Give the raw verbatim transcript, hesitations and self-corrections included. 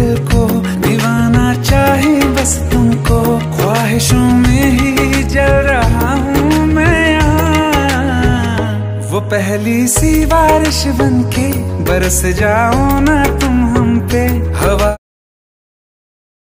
दिल को, दीवाना चाहे बस तुमको, ख्वाहिशों में ही जल रहा हूँ मैं यहाँ। वो पहली सी बारिश बनके बरस जाओ ना तुम हम पे, हवा